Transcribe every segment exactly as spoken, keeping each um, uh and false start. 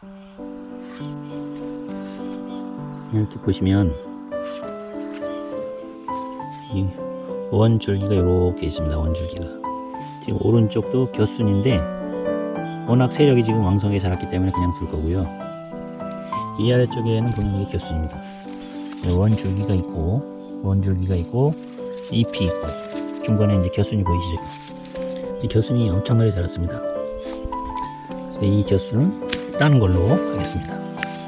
이렇게 보시면 이 원줄기가 이렇게 있습니다. 원줄기가 지금 오른쪽도 겨순인데 워낙 세력이 지금 왕성하게 자랐기 때문에 그냥 둘 거고요. 이 아래쪽에는 보면 이게 겨순입니다. 원줄기가 있고 원줄기가 있고 잎이 있고 중간에 이제 겨순이 보이시죠? 이 겨순이 엄청나게 자랐습니다. 이 겨순은 따는 걸로 하겠습니다.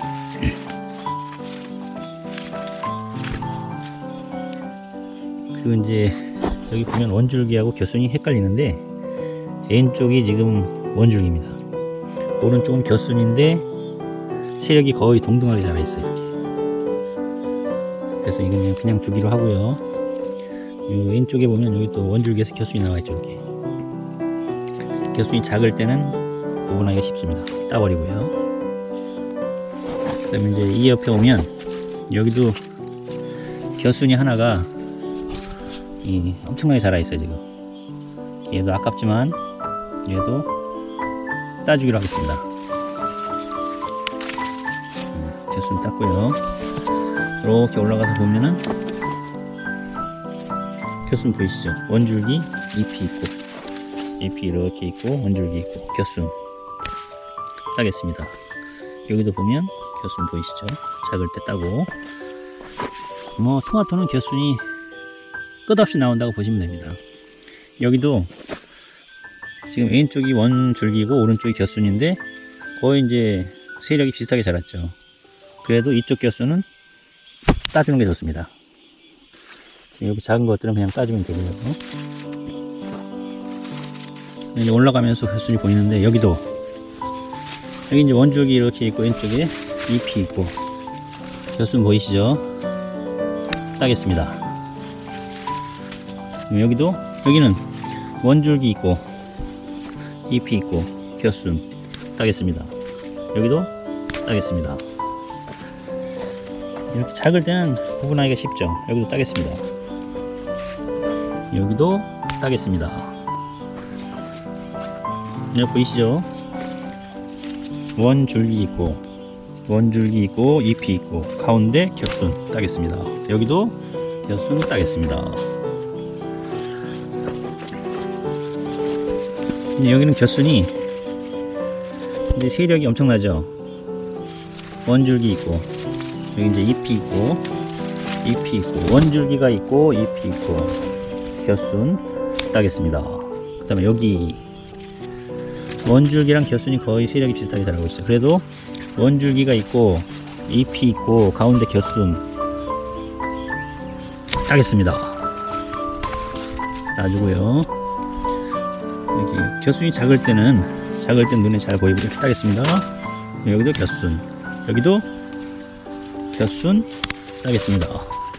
그리고 이제 여기 보면 원줄기하고 겨순이 헷갈리는데 왼쪽이 지금 원줄기입니다. 오른쪽은 겨순인데 세력이 거의 동등하게 자라 있어요. 이렇게. 그래서 이건 그냥 주기로 하고요. 이 왼쪽에 보면 여기 또 원줄기에서 겨순이 나와 있죠. 이렇게. 겨순이 작을 때는 구분하기가 쉽습니다. 따버리고요. 그 다음에 이제 이 옆에 오면 여기도 겨순이 하나가 이 엄청나게 자라 있어요. 지금 얘도 아깝지만 얘도 따주기로 하겠습니다. 겨순 땄고요. 이렇게 올라가서 보면은 겨순 보이시죠? 원줄기 잎이 있고 잎이 이렇게 있고 원줄기 있고 겨순 따겠습니다. 여기도 보면 겨순 보이시죠? 작을 때 따고 뭐 토마토는 겨순이 끝없이 나온다고 보시면 됩니다. 여기도 지금 왼쪽이 원줄기고 오른쪽이 겨순인데 거의 이제 세력이 비슷하게 자랐죠. 그래도 이쪽 겨순은 따주는 게 좋습니다. 여기 작은 것들은 그냥 따주면 되고요. 이제 올라가면서 겨순이 보이는데 여기도 여기 이제 원줄기 이렇게 있고 왼쪽에 잎이 있고 겨순 보이시죠? 따겠습니다. 여기도 여기는 원줄기 있고 잎이 있고 겨순 따겠습니다. 여기도 따겠습니다. 이렇게 작을 때는 구분하기가 쉽죠. 여기도 따겠습니다. 여기도 따겠습니다. 여기 보이시죠? 원줄기 있고 원줄기 있고 잎이 있고 가운데 겨순 따겠습니다. 여기도 겨순 따겠습니다. 여기는 겨순이 이제 세력이 엄청나죠. 원줄기 있고 여기 이제 잎이 있고 잎이 있고 원줄기가 있고 잎이 있고 겨순 따겠습니다. 그 다음에 여기 원줄기랑 겨순이 거의 세력이 비슷하게 자라고 있어요. 그래도 원줄기가 있고 잎이 있고 가운데 겨순 따겠습니다. 따주고요. 여기 겨순이 작을 때는 작을 땐 눈에 잘 보이고 이렇게 따겠습니다. 여기도 겨순 여기도 겨순 따겠습니다.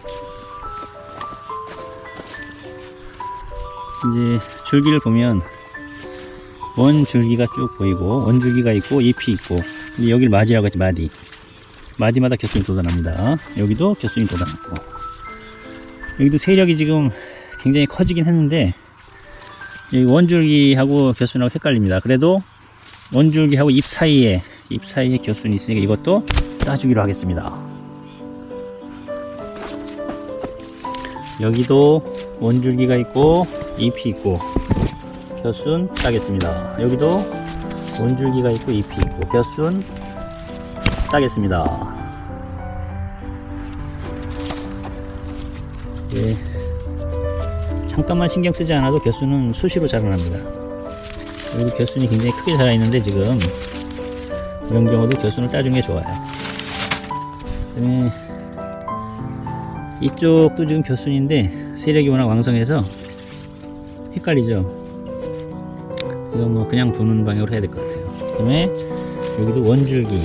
이제 줄기를 보면 원줄기가 쭉 보이고 원줄기가 있고 잎이 있고 여기를 마디라고 하지. 마디 마디마다 겨순이 돋아납니다. 여기도 겨순이 돋아났고 여기도 세력이 지금 굉장히 커지긴 했는데 여기 원줄기하고 겨순하고 헷갈립니다. 그래도 원줄기하고 잎 사이에 잎 사이에 겨순이 있으니까 이것도 따주기로 하겠습니다. 여기도 원줄기가 있고 잎이 있고 겨순 따겠습니다. 여기도 원줄기가 있고 잎이 있고 겨순 따겠습니다. 예, 잠깐만 신경 쓰지 않아도 겨순은 수시로 자라납니다. 여기 겨순이 굉장히 크게 자라 있는데 지금 이런 경우도 겨순을 따주는 게 좋아요. 그다음에 이쪽도 지금 겨순인데 세력이 워낙 왕성해서 헷갈리죠. 이거 뭐 그냥 두는 방향으로 해야 될 것 같아요. 그다음에 여기도 원줄기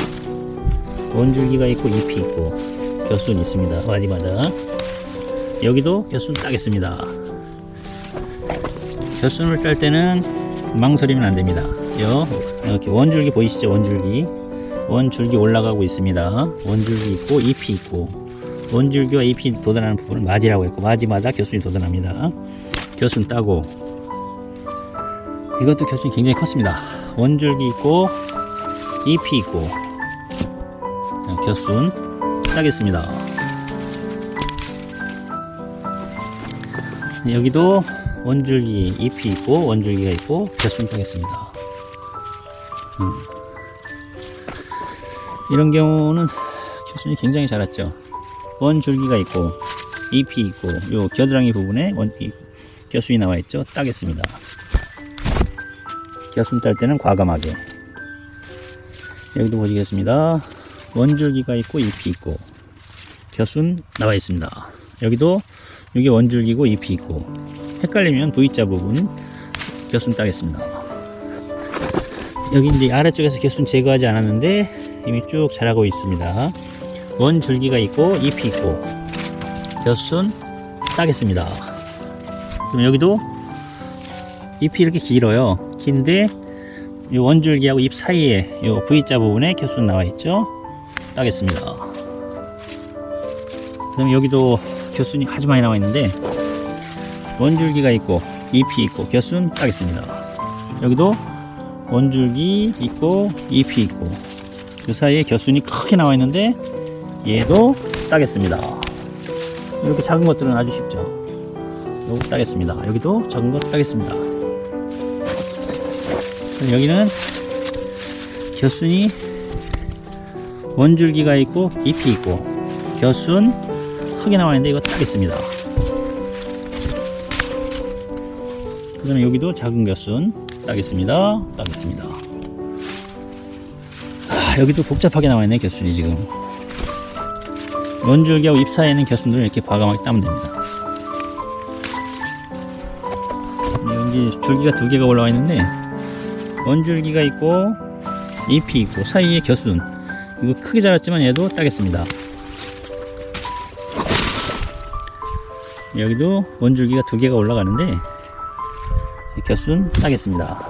원줄기가 있고 잎이 있고 겨순이 있습니다. 마디마다. 여기도 겨순 따겠습니다. 겨순을 딸 때는 망설이면 안 됩니다. 이렇게 원줄기 보이시죠? 원줄기 원줄기 올라가고 있습니다. 원줄기 있고 잎이 있고 원줄기와 잎이 돋아나는 부분을 마디라고 했고 마디마다 겨순이 돋아납니다. 겨순 따고 이것도 겨순이 굉장히 컸습니다. 원줄기 있고 잎이 있고 겨순 따겠습니다. 여기도 원줄기 잎이 있고 원줄기가 있고 겨순 따겠습니다. 음. 이런 경우는 겨순이 굉장히 자랐죠. 원줄기가 있고 잎이 있고 요 겨드랑이 부분에 원, 겨순이 나와 있죠. 따겠습니다. 겨순 딸 때는 과감하게. 여기도 보시겠습니다. 원줄기가 있고 잎이 있고 겨순 나와 있습니다. 여기도 이게 원줄기고 잎이 있고 헷갈리면 V자 부분 겨순 따겠습니다. 여기 이제 아래쪽에서 겨순 제거하지 않았는데 이미 쭉 자라고 있습니다. 원줄기가 있고 잎이 있고 겨순 따겠습니다. 그럼 여기도 잎이 이렇게 길어요. 긴데 이 원줄기하고 잎 사이에 이 V자 부분에 겨순 나와 있죠. 따겠습니다. 그다음 여기도 겨순이 아주 많이 나와 있는데 원줄기가 있고 잎이 있고 겨순 따겠습니다. 여기도 원줄기 있고 잎이 있고 그 사이에 겨순이 크게 나와 있는데 얘도 따겠습니다. 이렇게 작은 것들은 아주 쉽죠. 요거 따겠습니다. 여기도 작은 것 따겠습니다. 여기는 겨순이 원줄기가 있고 잎이 있고 겨순 크게 나와 있는데 이거 따겠습니다. 그 다음에 여기도 작은 겨순 따겠습니다. 따겠습니다. 아, 여기도 복잡하게 나와 있네. 겨순이 지금 원줄기하고 잎 사이에 있는 겨순들은 이렇게 과감하게 따면 됩니다. 여기 줄기가 두 개가 올라와 있는데 원줄기가 있고 잎이 있고 사이에 겨순 이거 크게 자랐지만 얘도 따겠습니다. 여기도 원줄기가 두 개가 올라가는데 겨순 따겠습니다.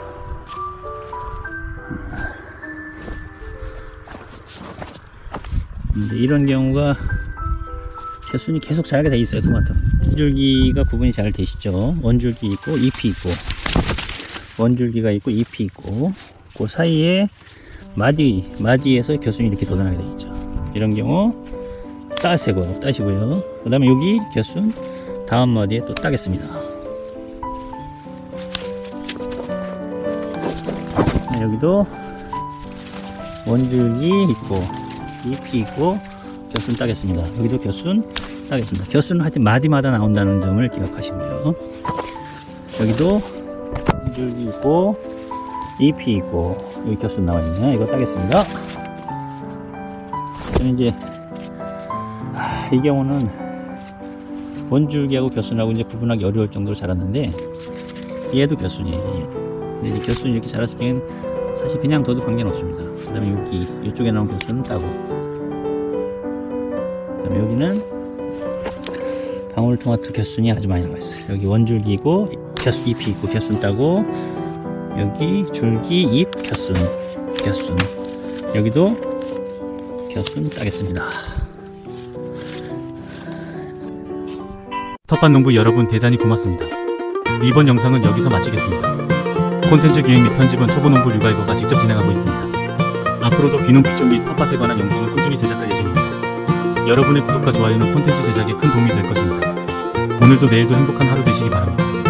이런 경우가 겨순이 계속 자라게 돼 있어요. 토마토 원줄기가 구분이 잘 되시죠. 원줄기 있고 잎이 있고 원줄기가 있고 잎이 있고 그 사이에 마디 마디에서 겨순이 이렇게 돋아나게 돼 있죠. 이런 경우 따세고 따시고요. 그 다음에 여기 겨순 다음 마디에 또 따겠습니다. 여기도 원줄기 있고 잎이 있고 겨순 따겠습니다. 여기도 겨순 따겠습니다. 겨순은 하여튼 마디마다 나온다는 점을 기억하시고요. 여기도 원줄기 있고 잎이 있고 여기 겨순 나와 있네요. 이거 따겠습니다. 저는 이제 아, 이 경우는 원줄기하고 겨순하고 이제 구분하기 어려울 정도로 자랐는데 얘도 겨순이에요. 얘도. 근데 이제 겨순이 이렇게 자랐을 때는 사실 그냥 둬도 관계는 없습니다. 그 다음에 여기 이쪽에 나온 겨순은 따고 그 다음에 여기는 방울토마토 겨순이 아주 많이 나와 있어요. 여기 원줄기고 겨순 잎이 있고 겨순 따고 여기 줄기 잎 겨순 겨순 여기도 겨순 따겠습니다. 텃밭농부 여러분 대단히 고맙습니다. 이번 영상은 여기서 마치겠습니다. 콘텐츠 기획 및 편집은 초보농부 류가이거가 직접 진행하고 있습니다. 앞으로도 귀농 피촌 및 텃밭에 관한 영상을 꾸준히 제작할 예정입니다. 여러분의 구독과 좋아요는 콘텐츠 제작에 큰 도움이 될 것입니다. 오늘도 내일도 행복한 하루 되시기 바랍니다.